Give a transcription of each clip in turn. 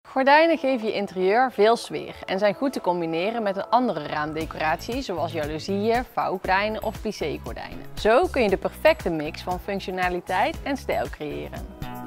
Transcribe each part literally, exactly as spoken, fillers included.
Gordijnen geven je interieur veel sfeer en zijn goed te combineren met een andere raamdecoratie zoals jaloezieën, vouwgordijnen of plissé-gordijnen. Zo kun je de perfecte mix van functionaliteit en stijl creëren.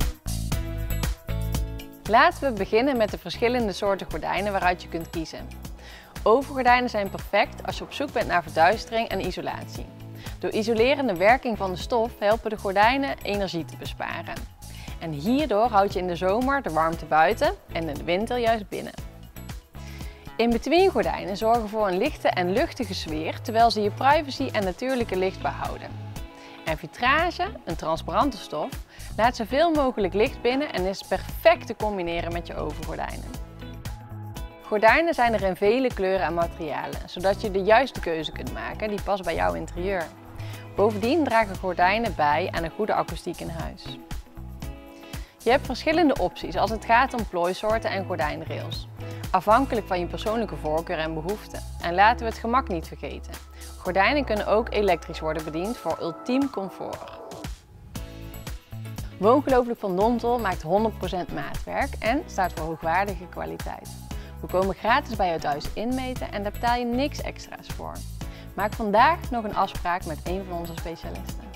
Laten we beginnen met de verschillende soorten gordijnen waaruit je kunt kiezen. Overgordijnen zijn perfect als je op zoek bent naar verduistering en isolatie. Door isolerende werking van de stof helpen de gordijnen energie te besparen. En hierdoor houd je in de zomer de warmte buiten en in de winter juist binnen. In-between gordijnen zorgen voor een lichte en luchtige sfeer terwijl ze je privacy en natuurlijke licht behouden. En vitrage, een transparante stof, laat zoveel mogelijk licht binnen en is perfect te combineren met je overgordijnen. Gordijnen zijn er in vele kleuren en materialen, zodat je de juiste keuze kunt maken die past bij jouw interieur. Bovendien dragen gordijnen bij aan een goede akoestiek in huis. Je hebt verschillende opties als het gaat om plooisoorten en gordijnrails, afhankelijk van je persoonlijke voorkeur en behoeften. En laten we het gemak niet vergeten. Gordijnen kunnen ook elektrisch worden bediend voor ultiem comfort. Woongelooflijk van Dontel maakt honderd procent maatwerk en staat voor hoogwaardige kwaliteit. We komen gratis bij jou thuis inmeten en daar betaal je niks extra's voor. Maak vandaag nog een afspraak met een van onze specialisten.